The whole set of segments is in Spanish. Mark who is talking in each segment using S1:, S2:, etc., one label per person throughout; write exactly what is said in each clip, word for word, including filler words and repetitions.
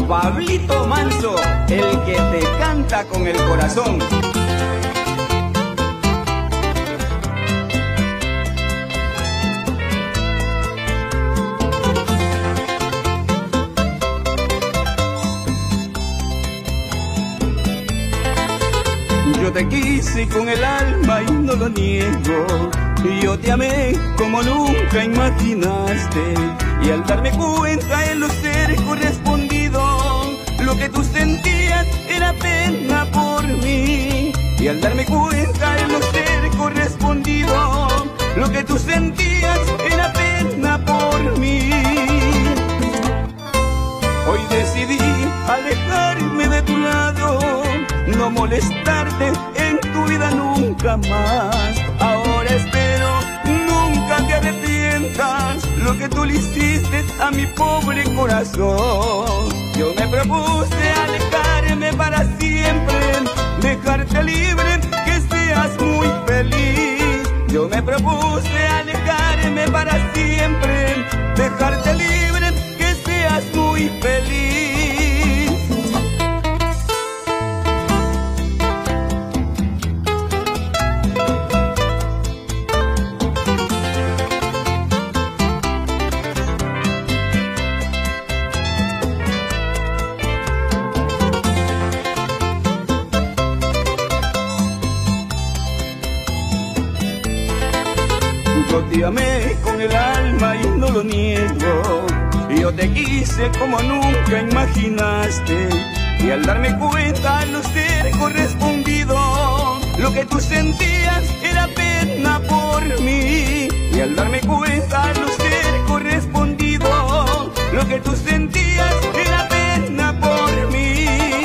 S1: Pablito Manso, el que te canta con el corazón. Yo te quise con el alma y no lo niego, y yo te amé como nunca imaginaste, y al darme cuenta en lo ser correspondido, lo que tú sentías era pena por mí. Y al darme cuenta en lo ser correspondido, lo que tú sentías era pena por mí. Hoy decidí alejarme de tu lado, no molestarte en tu vida nunca más. Ahora espero nunca te arrepientas lo que tú le hiciste a mi pobre corazón. Yo me propuse alejarme para siempre, dejarte libre, que seas muy feliz. Yo me propuse alejarme para siempre, dejarte libre, que seas muy feliz. Yo te amé con el alma y no lo niego, y yo te quise como nunca imaginaste, y al darme cuenta al no ser correspondido, lo que tú sentías era pena por mí. Y al darme cuenta al no ser correspondido, lo que tú sentías era pena por mí.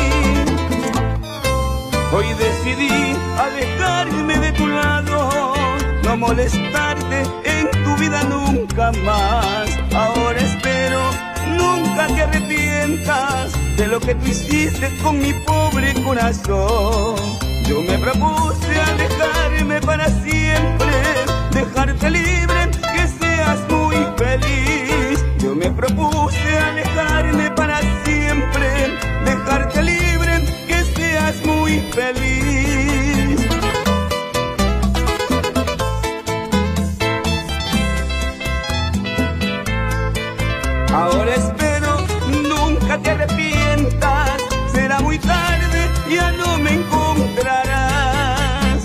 S1: Hoy decidí alejarme de tu lado, no molestarte en tu vida nunca más. Ahora espero nunca te arrepientas de lo que tú hiciste con mi pobre corazón. Yo me propuse alejarme para siempre, dejarte libre, que seas muy feliz. Yo me propuse alejarme para siempre, dejarte libre, que seas muy feliz. Ahora espero nunca te arrepientas, será muy tarde, ya no me encontrarás.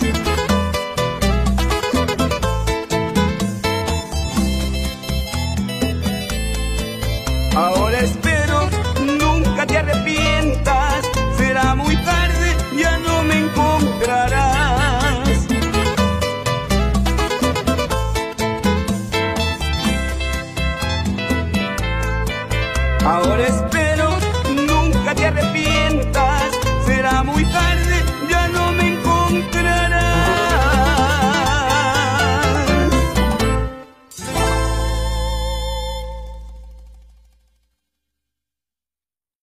S1: Ahora espero nunca te arrepientas, será muy tarde, ya no me encontrarás. Ahora espero